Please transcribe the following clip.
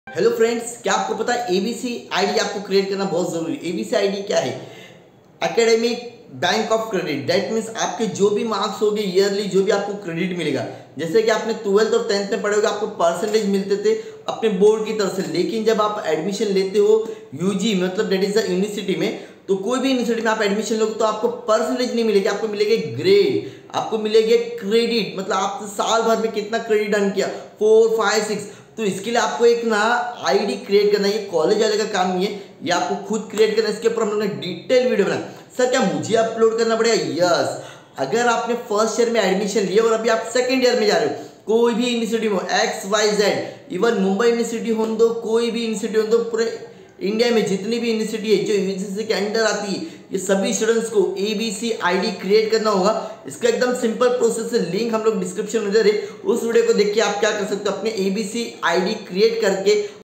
Hello friends, क्या आपको पता है एबीसी आईडी आपको क्रिएट करना बहुत जरूरी है। एबीसी आईडी क्या है? Academic bank of credit. That means आपके जो भी मार्क्स होंगे ईयरली, जो भी आपको क्रेडिट मिलेगा, जैसे कि आपने 12th और 10th में पढ़े होगे, आपको परसेंटेज मिलते थे अपने बोर्ड की तरफ से। लेकिन जब आप एडमिशन लेते हो यूजी मतलब दैट इज द यूनिवर्सिटी में, तो कोई भी यूनिवर्सिटी में आप एडमिशन लोगे तो आपको परसेंटेज नहीं मिलेगी, आपको मिलेगा ग्रेड, आपको मिलेगा क्रेडिट। मतलब आप साल भर में कितना क्रेडिट अर्न किया, 4, 5, 6। तो इसके लिए आपको एक ना आईडी क्रिएट करना है। ये कॉलेज वाले का काम नहीं है, ये आपको खुद क्रिएट करना है। इसके ऊपर हम लोग ने डिटेल वीडियो बनाया। सर क्या मुझे अपलोड करना पड़ेगा? यस। अगर आपने फर्स्ट ईयर में एडमिशन लिया और अभी आप सेकंड ईयर में जा रहे हो, कोई भी यूनिवर्सिटी में XYZ, इवन मुंबई यूनिवर्सिटी हो दो, कोई भी यूनिवर्सिटी हो दो, पूरे इंडिया में जितनी भी यूनिवर्सिटी है जो यूजीसी के अंडर आती है, ये सभी स्टूडेंट्स को एबीसी आईडी क्रिएट करना होगा। इसका एकदम सिंपल प्रोसेस है, लिंक हम लोग डिस्क्रिप्शन में दे रहे, उस वीडियो को देख के आप क्या कर सकते हो, अपने एबीसी आईडी क्रिएट करके